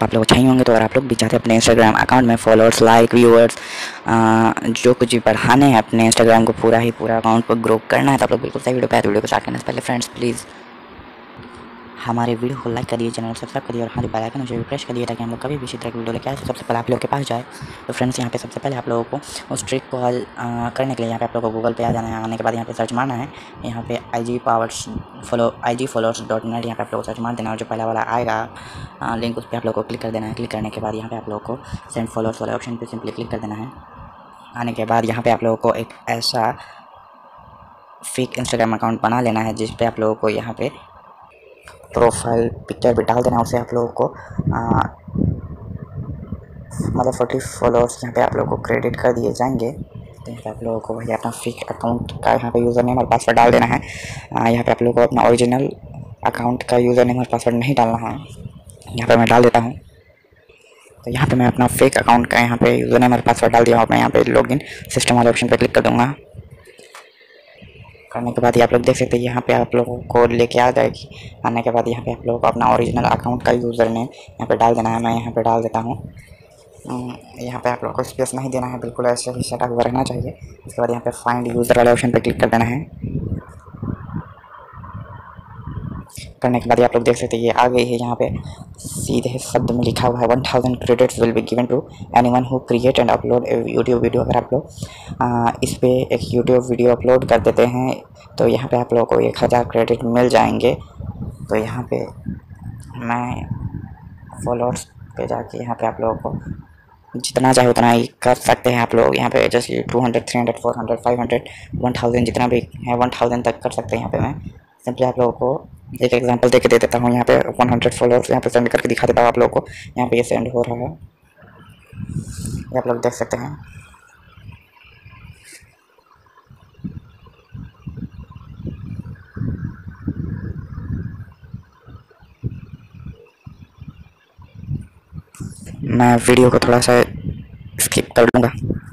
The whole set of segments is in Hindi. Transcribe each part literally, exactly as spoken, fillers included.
आप लोग चाहिए होंगे। तो अगर आप लोग भी चाहते हैं अपने इंस्टाग्राम अकाउंट में फॉलोअर्स, लाइक, व्यूअर्स जो कुछ भी बढ़ाने हैं, अपने इंस्टाग्राम को पूरा ही पूरा अकाउंट को ग्रो करना है, तो आप लोग बिल्कुल सही वीडियो पे आए। वीडियो को स्टार्ट करने से पहले फ्रेंड्स प्लीज़ हमारे वीडियो को लाइक करिए, चैनल को सब्सक्राइब करिए और हाँ जो बेल आइकन उसे प्रेस करिए ताकि हम लोग कभी भी इसी तरह की वीडियो लेके आए तो सबसे पहले आप लोग के पास जाए। तो फ्रेंड्स यहाँ पे सबसे पहले आप लोगों को उस ट्रिक को हल करने के लिए यहाँ पे आप लोगों को गूगल पे आ जाना है। आने के बाद यहाँ पे सर्च मारना है, यहाँ पे I G powers follow I G followers dot net यहाँ पे आप लोग को सर्च मार देना और जो पहला वाला आएगा लिंक उस पर आप लोग को क्लिक कर देना है। क्लिक करने के बाद यहाँ पे आप लोग को सेंड फॉलोअर्स वाले ऑप्शन पर सिंपली क्लिक कर देना है। आने के बाद यहाँ पे आप लोगों को एक ऐसा फेक इंस्टाग्राम अकाउंट बना लेना है जिस पे आप लोगों को यहाँ पे प्रोफाइल पिक्चर भी डाल देना। उससे आप लोगों को आ, मतलब फोर्टी फॉलोअर्स यहाँ पे आप लोगों को क्रेडिट कर दिए जाएंगे। तो यहाँ पे आप लोगों को वही अपना फेक अकाउंट का यहाँ पे यूज़र नेम और पासवर्ड डाल देना है। आ, यहाँ पे आप लोगों को अपना ओरिजिनल अकाउंट का यूज़र नेम और पासवर्ड नहीं डालना है। यहाँ पे मैं डाल देता हूँ। तो यहाँ पे मैं अपना फेक अकाउंट का यहाँ पे यूज़र नेम और पासवर्ड डाल दिया और मैं यहाँ पे लॉगिन सिस्टम वाले ऑप्शन पर क्लिक कर दूँगा। करने के बाद ये आप लोग देख सकते हैं यहाँ पे आप लोगों को लेके आ जाएगी। आने के बाद यहाँ पे आप लोगों को अपना ओरिजिनल अकाउंट का यूज़र नेम यहाँ पे डाल देना है। मैं यहाँ पे डाल देता हूँ। यहाँ पे आप लोगों को स्पेस नहीं देना है, बिल्कुल ऐसे ही सेटअप हुआ रहना चाहिए। उसके बाद यहाँ पे फाइंड यूज़र वाले ऑप्शन पे क्लिक कर देना है। करने के बाद आप लोग देख सकते हैं ये आ गई है। यहाँ पे सीधे शब्द में लिखा हुआ है one thousand credits will be given to anyone who create and upload YouTube video. अगर आप लोग इस पे एक यूट्यूब वीडियो अपलोड कर देते हैं तो यहाँ पे आप लोगों को एक हज़ार क्रेडिट मिल जाएंगे। तो यहाँ पे मैं फॉलोअर्स पे जाके यहाँ पे आप लोगों को जितना चाहे उतना ही कर सकते हैं। आप लोग यहाँ पे जैसे two hundred, three hundred, four hundred, five hundred, one thousand जितना भी है वन थाउजेंड तक कर सकते हैं। यहाँ पे मैं सिंपली आप लोगों को एक एग्जांपल देके दे देता हूँ। यहाँ पे वन हंड्रेड फॉलोअर्स यहाँ पे सेंड करके दिखा देता हूँ आप लोगों को। यहाँ पे ये सेंड हो रहा है, ये आप लोग देख सकते हैं। मैं वीडियो को थोड़ा सा स्किप कर लूँगा।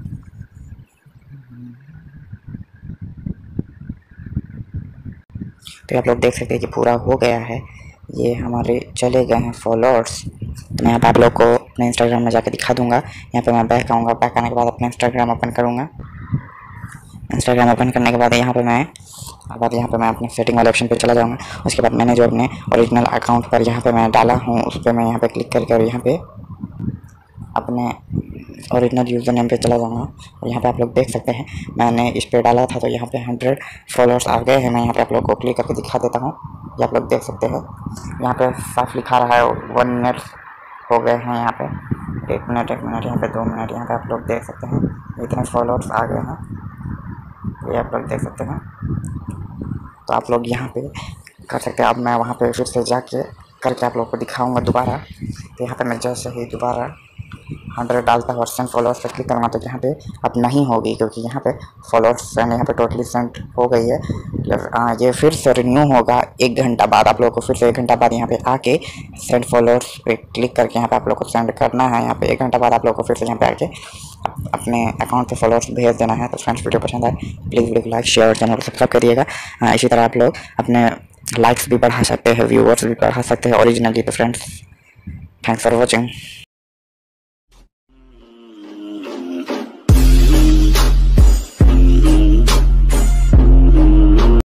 तो आप लोग देख सकते हैं कि पूरा हो गया है, ये हमारे चले गए हैं फॉलोअर्स। तो मैं यहाँ पे आप लोग को अपने इंस्टाग्राम में जाके दिखा दूंगा। यहाँ पे मैं बैक आऊँगा, बैक आने के बाद अपना इंस्टाग्राम ओपन करूँगा। इंस्टाग्राम ओपन करने के बाद यहाँ पे मैं अब यहाँ पे मैं अपने सेटिंग वाले ऑप्शन पे चला जाऊँगा। उसके बाद मैंने जो अपने ओरिजिनल अकाउंट पर यहाँ पे मैं डाला हूँ उस पर मैं यहाँ पे क्लिक करके और यहाँ पे अपने ओरिजिनल यूज़र नेम पे चला जाऊँगा। और यहाँ पे आप लोग देख सकते हैं मैंने इस पे डाला था तो यहाँ पे हंड्रेड फॉलोअर्स आ गए हैं। मैं यहाँ पे आप लोग को क्लिक करके दिखा देता हूँ। ये आप लोग देख सकते हैं यहाँ पे साफ लिखा रहा है वन मिनट हो गए हैं। यहाँ पे एक मिनट एक मिनट यहाँ पे दो मिनट यहाँ पे आप लोग देख सकते हैं इतने फॉलोअर्स आ गए हैं, ये आप लोग देख सकते हैं। तो आप लोग यहाँ पे कर सकते हैं। अब मैं वहाँ पे फिर से जाके करके आप लोग को दिखाऊँगा दोबारा। तो यहाँ पे मैं जैसे ही दोबारा हंड्रेड डालता हूँ और सेंड फॉलोअर्स पर क्लिक करूँगा तो यहाँ पे अब नहीं होगी क्योंकि यहाँ पे फॉलोअर्स सेंड यहाँ पे टोटली सेंड हो गई है। आ, ये फिर से रिन्यू होगा एक घंटा बाद। आप लोगों को फिर से एक घंटा बाद यहाँ पे आके सेंड फॉलोअर्स पे क्लिक करके यहाँ पे आप लोग को सेंड करना है। यहाँ पे एक घंटा बाद आप लोग को फिर से यहाँ पे आके अपने अकाउंट पे फॉलोअर्स भेज देना है। तो फ्रेंड्स वीडियो पसंद आए प्लीज़ वीडियो को लाइक, शेयर और चैनल को सब्सक्राइब करिएगा। इसी तरह आप लोग अपने लाइक्स भी बढ़ा सकते हैं, व्यूअर्स भी बढ़ा सकते हैं ओरिजिनली। तो फ्रेंड्स थैंक्स फॉर वॉचिंग।